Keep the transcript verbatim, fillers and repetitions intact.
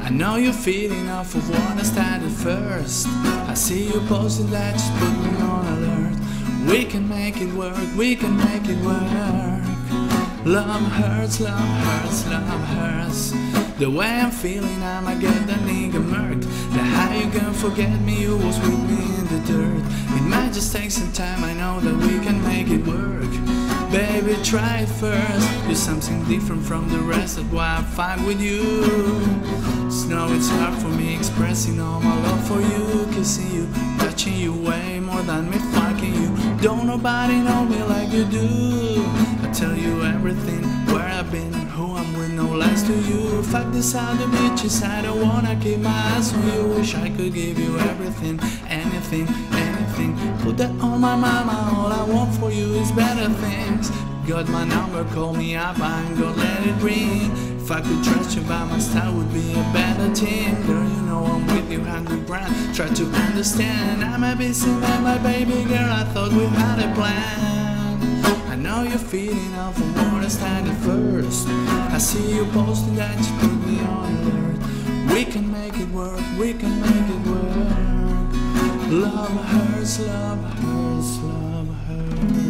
I know you're feeding off of what I started first. I see you posting that, just put me on alert. We can make it work, we can make it work. Love hurts, love hurts, love hurts. The way I'm feeling, I'ma get that nigga murked. The how you gonna forget me, you was with me in the dirt. It might just take some time, I know that we can make it work. Baby, try it first. You're something different from the rest, that's why I fight with you. Just know it's hard for me expressing all my love for you. Kissing you, touching you way more than me fucking you. Don't nobody know me like you do. I tell you everything, where I've been, who I'm with, no lies to you. Fuck this other bitches, I don't wanna keep my eyes on you. Wish I could give you everything, anything, anything. Put that on my mama, all I want for you is better things. Got my number, call me up, I ain't gonna let it ring. If I could trust you by my style, would be a better team. Girl, you know I'm with you, hungry brand. Try to understand, I'm a busy man, my baby girl, I thought we had a plan. I know you're feeding off of what I started first. I see you posting that, you put me on alert. We can make it work, we can make it work. Love hurts, love hurts, love hurts.